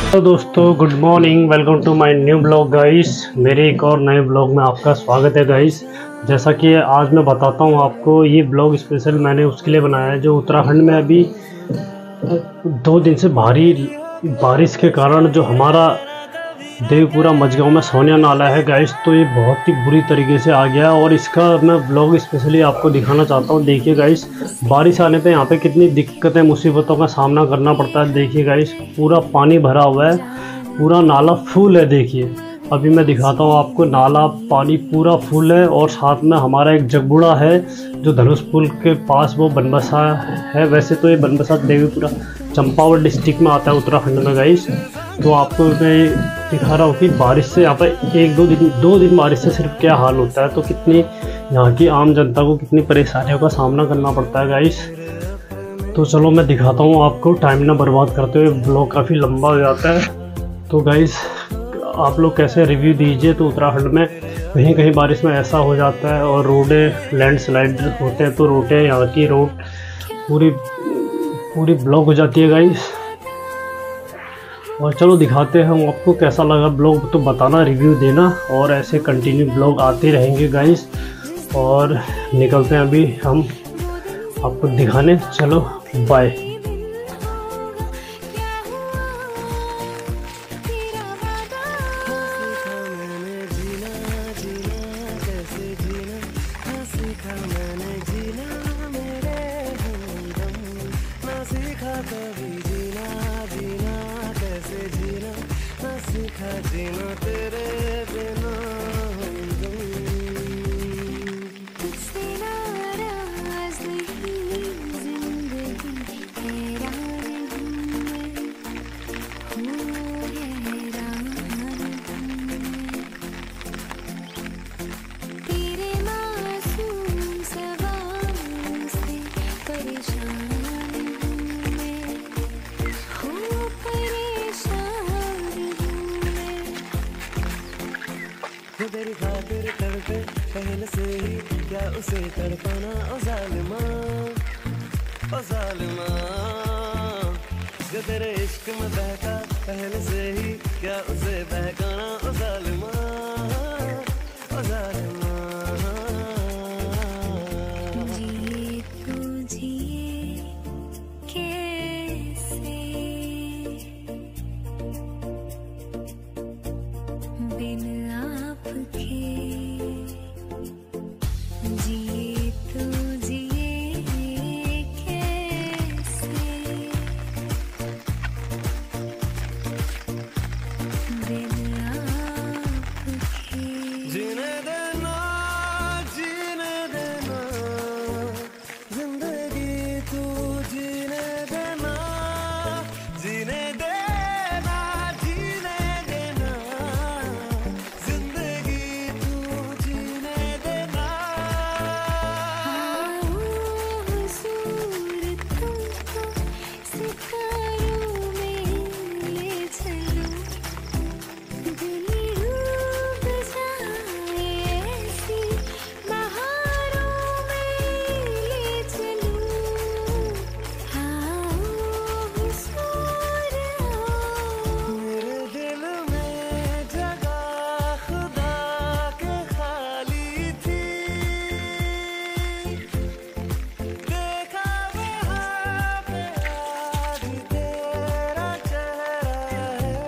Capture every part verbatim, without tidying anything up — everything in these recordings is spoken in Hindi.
हेलो दोस्तों, good morning. Welcome to my new blog guys. मेरे एक और नए ब्लॉग में आपका स्वागत है गाइस। जैसा कि आज मैं बताता हूँ आपको, ये ब्लॉग स्पेशल मैंने उसके लिए बनाया है जो उत्तराखंड में अभी दो दिन से भारी बारिश के कारण जो हमारा देवपुरा मझगांव में सोनिया नाला है गाइस, तो ये बहुत ही बुरी तरीके से आ गया और इसका मैं ब्लॉग स्पेशली आपको दिखाना चाहता हूँ। देखिए गाइस, बारिश आने पे यहाँ पे कितनी दिक्कतें मुसीबतों का सामना करना पड़ता है। देखिए गाइस, पूरा पानी भरा हुआ है, पूरा नाला फुल है। देखिए अभी मैं दिखाता हूँ आपको, नाला पानी पूरा फुल है और साथ में हमारा एक जगबुड़ा है जो धनुष पुल के पास वो बनबसा है। वैसे तो ये बनबसा देवीपुरा चंपावत डिस्ट्रिक्ट में आता है उत्तराखंड में गाइस। तो आपको मैं दिखा रहा हूँ कि बारिश से यहाँ पर एक दो दिन दो दिन बारिश से सिर्फ क्या हाल होता है, तो कितनी यहाँ की आम जनता को कितनी परेशानियों का सामना करना पड़ता है गाइस। तो चलो मैं दिखाता हूँ आपको, टाइम ना बर्बाद करते हुए, ब्लॉग काफ़ी लंबा हो जाता है। तो गाइस आप लोग कैसे रिव्यू दीजिए। तो उत्तराखंड में कहीं कहीं बारिश में ऐसा हो जाता है और रोडें लैंडस्लाइड होते हैं, तो रोडें यहाँ की रोड पूरी पूरी ब्लॉक हो जाती है गाइस। और चलो दिखाते हैं हम आपको कैसा लगा ब्लॉग, तो बताना, रिव्यू देना और ऐसे कंटिन्यू ब्लॉग आते रहेंगे गाइस। और निकलते हैं अभी हम आपको दिखाने, चलो बाय। जीना तेरे बिना तेरी खातिर तड़पे पहले से ही, क्या उसे तड़पाना ओ जालिमा, ओ जालिमा। जो तेरे इश्क में बहका पहले से ही, क्या उसे बहकाना ओ जालिमा, ओ जालिमा। जिए तो जिए कैसे बिन आपके, जिए तो जिए कैसे बिन आपके। जीने देना जीने देना जिंदगी तू जीने देना, जीने देना जीने देना जिंदगी तू जीने देना। हुजूर तुमको सितारों में ले चलो, दिल डूब जाए ऐसी बहारों में ले चलो। हाँ हुजूर आओ, मेरे दिल में जगह खुदा के खाली थी, देखा वहाँ पे आज तेरा चेहरा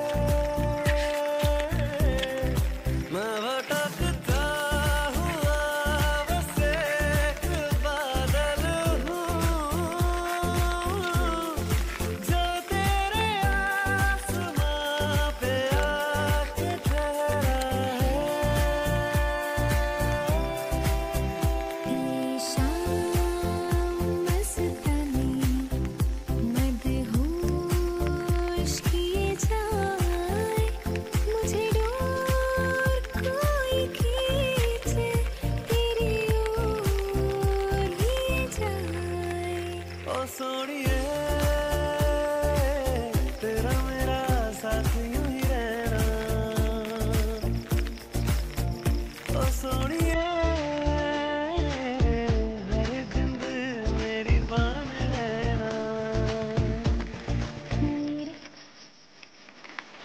है। मैं भटकता हुआ बस एक बादल हूँ, जो तेरे आसमां पे आके ठहरा है। ये शाम मस्तानी मदहोश किए जाए, मुझे डोर कोई खींचे तेरी ओर लिए जाए। ओ सोनिए तेरा मेरा साथ यूं ही रहना, ओ सोनिए हर दिन मेरी बान रहना।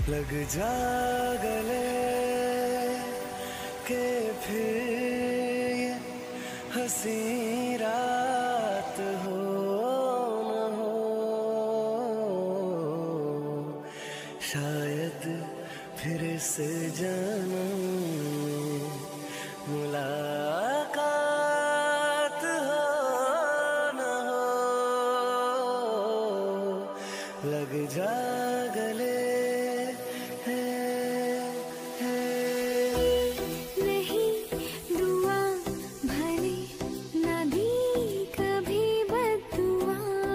लग जा गले के फिर ये हंसी रात हो न हो, शायद फिर से जन्म मुलाकात हो न हो, लग जा गले। नहीं दुआ भले न दी कभी बद्दुआ,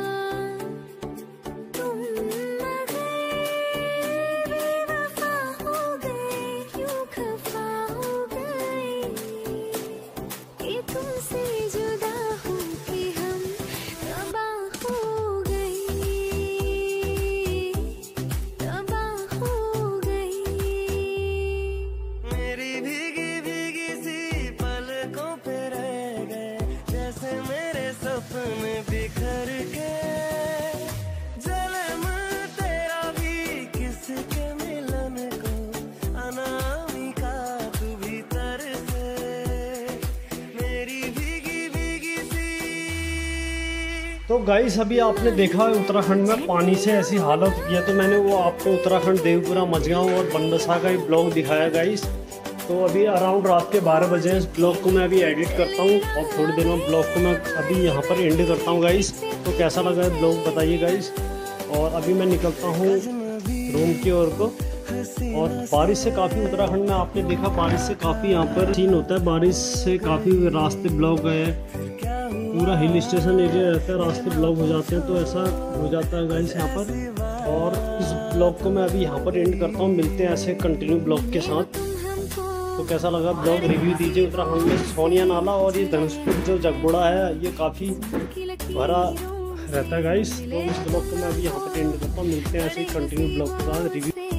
तुम मगर बेवफा हो गए, यूं खफा हो गए कि तुमसे जुदा हो के हम तबाह हो गए, तबाह हो गए। मेरी भीगी भीगी सी पलकों पे रह गए, जैसे मेरे सपने बिखर के। जन्म तेरा भी किसके मिलन को, अनामिका तू भीतर से, मेरी भीगी भीगी सी। तो गाइस अभी आपने देखा है उत्तराखंड में पानी से ऐसी हालत की है, तो मैंने वो आपको उत्तराखंड देवपुरा मझगांव और बनबसा का एक ब्लॉग दिखाया गाइस। तो अभी अराउंड रात के बारह बजे इस ब्लॉग को मैं अभी एडिट करता हूँ और थोड़ी देर में ब्लॉग को मैं अभी यहाँ पर एंड करता हूँ गाइस। तो कैसा लगा है ब्लॉग बताइए गाइस। और अभी मैं निकलता हूँ रूम की ओर को। और बारिश से काफ़ी उत्तराखंड में आपने देखा बारिश से काफ़ी यहाँ पर सीन होता है, बारिश से काफ़ी रास्ते ब्लॉक है, पूरा हिल स्टेशन एरिया रहता है, रास्ते ब्लॉक हो जाते हैं, तो ऐसा हो जाता है गाइस यहाँ पर। और इस ब्लॉग को मैं अभी यहाँ पर एंड करता हूँ, मिलते हैं ऐसे कंटिन्यू ब्लॉग के साथ। तो कैसा लगा ब्लॉग रिव्यू दीजिए। उत्तराखंड में सोनिया नाला और ये धनुषपुर जो जगबुड़ा है ये काफ़ी भरा रहता है गाइस। तो इस ब्लॉग को मैं अभी यहाँ पर एंड करता हूँ, मिलते हैं ऐसे कंटिन्यू ब्लॉग के साथ रिव्यू।